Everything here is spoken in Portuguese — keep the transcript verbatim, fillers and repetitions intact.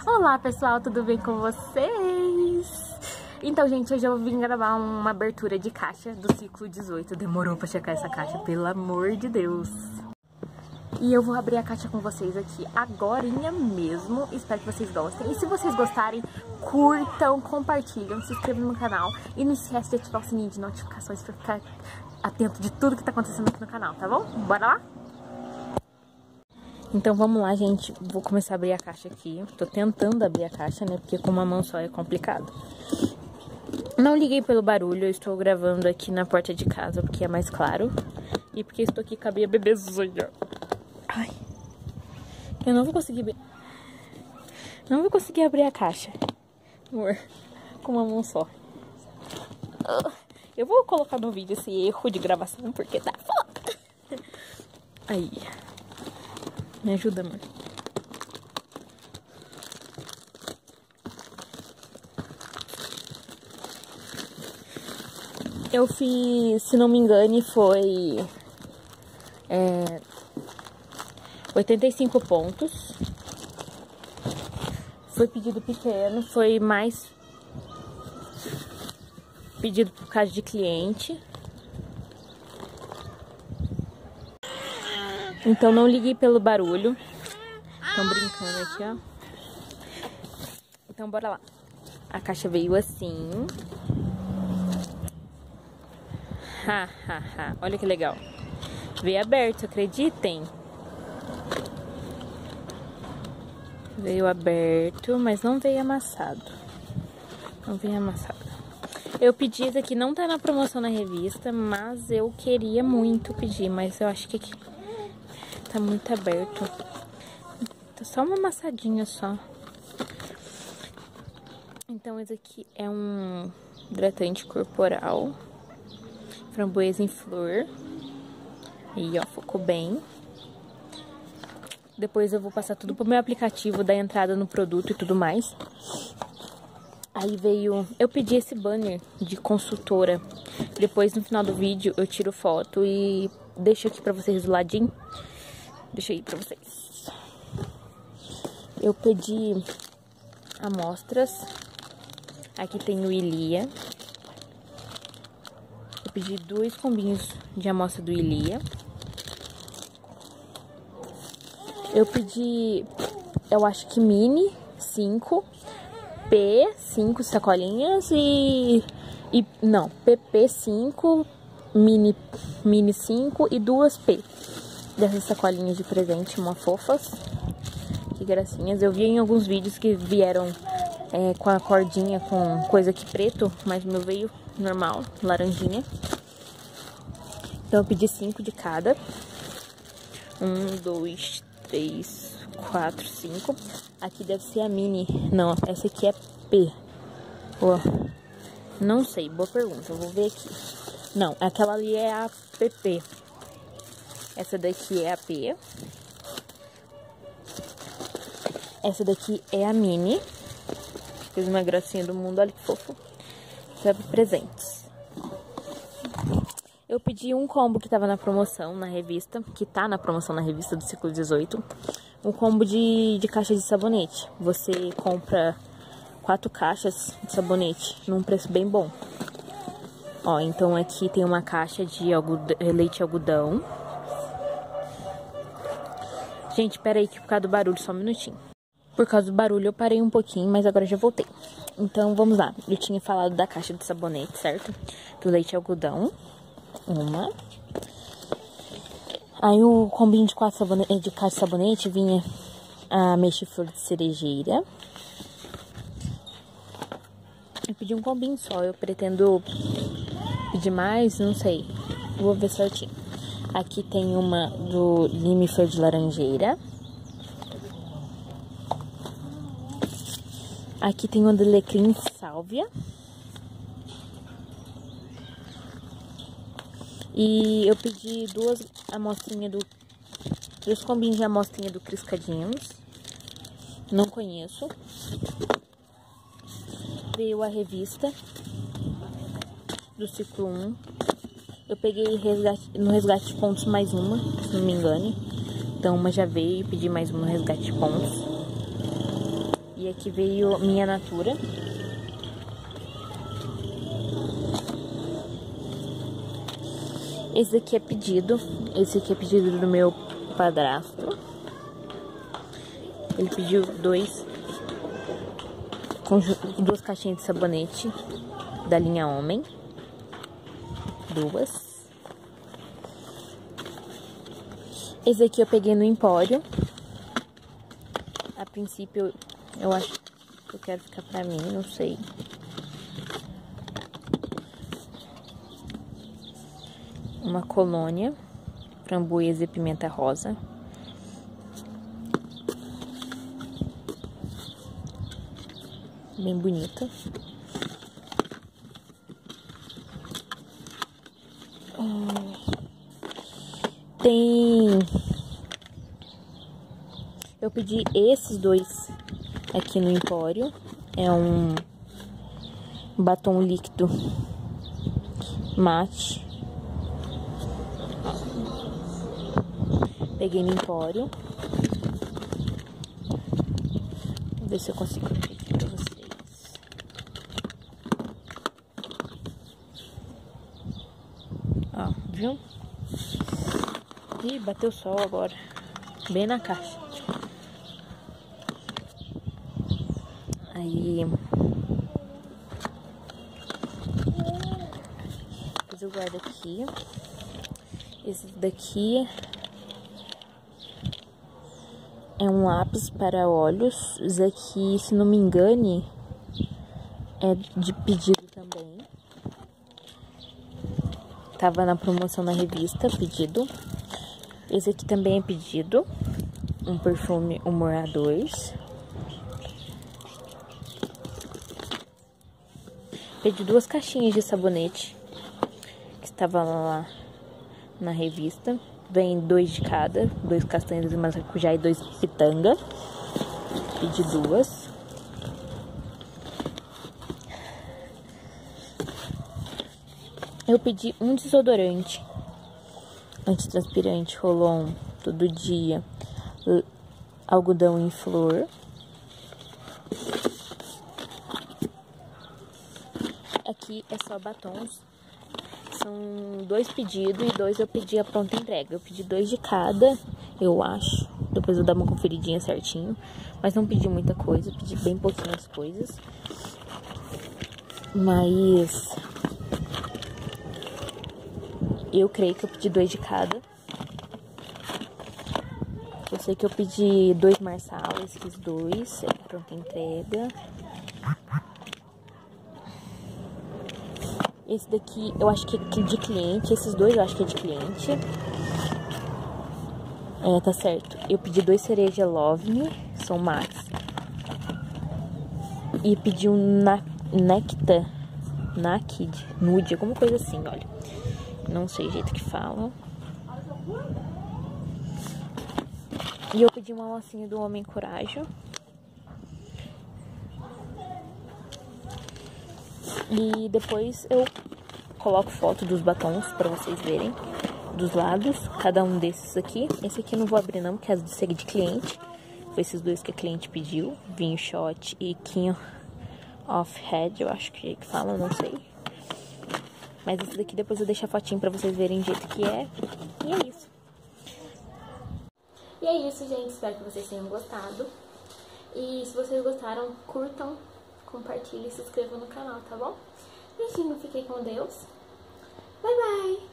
Olá pessoal, tudo bem com vocês? Então gente, hoje eu vim gravar uma abertura de caixa do ciclo dezoito. Demorou pra checar essa caixa, pelo amor de Deus. E eu vou abrir a caixa com vocês aqui agorinha mesmo. Espero que vocês gostem. E se vocês gostarem, curtam, compartilham, se inscrevam no canal. E não esquece de ativar o sininho de notificações pra ficar atento de tudo que tá acontecendo aqui no canal, tá bom? Bora lá? Então vamos lá, gente. Vou começar a abrir a caixa aqui. Tô tentando abrir a caixa, né? Porque com uma mão só é complicado. Não liguei pelo barulho. Eu estou gravando aqui na porta de casa porque é mais claro. E porque estou aqui com a minha bebezinha. Ai. Eu não vou conseguir abrir. Não vou conseguir abrir a caixa. Amor. Com uma mão só. Eu vou colocar no vídeo esse erro de gravação porque tá foda. Aí. Me ajuda, amor. Eu fiz, se não me engane, foi é, oitenta e cinco pontos. Foi pedido pequeno, foi mais pedido por causa de cliente. Então não liguei pelo barulho. Estão brincando aqui, ó. Então bora lá. A caixa veio assim. Ha, ha, ha. Olha que legal. Veio aberto, acreditem. Veio aberto, mas não veio amassado. Não veio amassado. Eu pedi isso aqui, não tá na promoção na revista, mas eu queria muito pedir, mas eu acho que aqui tá muito aberto. Tá só uma amassadinha só. Então esse aqui é um hidratante corporal. Framboesa em flor. E ó, focou bem. Depois eu vou passar tudo pro meu aplicativo da entrada no produto e tudo mais. Aí veio... Eu pedi esse banner de consultora. Depois no final do vídeo eu tiro foto e deixo aqui pra vocês do ladinho. Deixa aí pra vocês. Eu pedi amostras. Aqui tem o Ilia. Eu pedi dois combinhos de amostra do Ilia. Eu pedi, eu acho que mini cinco, P cinco sacolinhas e... e não, P P cinco, mini, mini cinco e duas P. Dessas sacolinhas de presente, uma fofas. Que gracinhas. Eu vi em alguns vídeos que vieram é, com a cordinha, com coisa aqui preto, mas o meu veio normal, laranjinha. Então eu pedi cinco de cada. Um, dois, três, quatro, cinco. Aqui deve ser a mini. Não, essa aqui é P. Ó. Não sei, boa pergunta. Eu vou ver aqui. Não, aquela ali é a P P. Essa daqui é a P. Essa daqui é a mini. Fiz uma gracinha do mundo, olha que fofo. Serve presentes. Eu pedi um combo que tava na promoção na revista, que tá na promoção na revista do ciclo dezoito. Um combo de, de caixa de sabonete. Você compra quatro caixas de sabonete num preço bem bom. Ó, então aqui tem uma caixa de algodão, leite algodão. Gente, pera aí que por causa do barulho, só um minutinho. Por causa do barulho eu parei um pouquinho, mas agora já voltei. Então vamos lá. Eu tinha falado da caixa de sabonete, certo? Do leite algodão. Uma. Aí o combinho de quatro sabonete, de caixa de sabonete vinha a mexa flor de cerejeira. Eu pedi um combinho só. Eu pretendo pedir mais, não sei. Vou ver certinho. Aqui tem uma do lime flor de laranjeira. Aqui tem uma do alecrim sálvia. E eu pedi duas amostrinhas do... Dois combinhos de amostrinha do Criscadinhos. Não conheço. Veio a revista do ciclo um. Eu peguei resgate, no resgate de pontos mais uma, se não me engano. Então uma já veio e pedi mais uma no resgate de pontos. E aqui veio Minha Natura. Esse daqui é pedido. Esse aqui é pedido do meu padrasto. Ele pediu dois, duas caixinhas de sabonete da linha Homem. Duas. Esse aqui eu peguei no Empório. A princípio, eu acho que eu quero ficar pra mim, não sei. Uma colônia, framboesa e pimenta rosa. Bem bonita. Tem... Eu pedi esses dois aqui no Empório. É um batom líquido mate. Peguei no Empório. Vou ver se eu consigo abrir aqui pra vocês. Ó, viu? Ih, bateu o sol agora. Bem na caixa. Aí... Depois eu guardo aqui. Esse daqui é um lápis para olhos. Esse aqui, se não me engane, é de pedido também. Tava na promoção na revista, pedido. Esse aqui também é pedido. Um perfume Humor A dois. Pedi duas caixinhas de sabonete, que estava lá na revista. Vem dois de cada, dois castanhas de maracujá e dois pitanga. Pedi duas. Eu pedi um desodorante antitranspirante Rolon Todo Dia, algodão em flor. Aqui é só batons. São dois pedidos e dois eu pedi a pronta entrega. Eu pedi dois de cada, eu acho. Depois eu dar uma conferidinha certinho. Mas não pedi muita coisa, pedi bem pouquinhas coisas. Mas... eu creio que eu pedi dois de cada. Eu sei que eu pedi dois Marçal, esses dois, é pronta entrega. Esse daqui eu acho que é de cliente, esses dois eu acho que é de cliente. É, tá certo. Eu pedi dois cereja Love Me, são max. E pedi um na Nectar, Naked, Nude, alguma coisa assim, olha. Não sei o jeito que fala. E eu pedi uma lacinha do Homem Coragem. E depois eu coloco foto dos batons pra vocês verem. Dos lados, cada um desses aqui. Esse aqui eu não vou abrir não, porque é de ser de cliente. Foi esses dois que a cliente pediu. Vinho Shot e King of Head, eu acho que fala, não sei. Mas esse daqui depois eu deixo a fotinho pra vocês verem o jeito que é. E é isso. E é isso, gente. Espero que vocês tenham gostado. E se vocês gostaram, curtam, compartilhem e se inscrevam no canal, tá bom? Beijinho, fiquem com Deus. Bye, bye!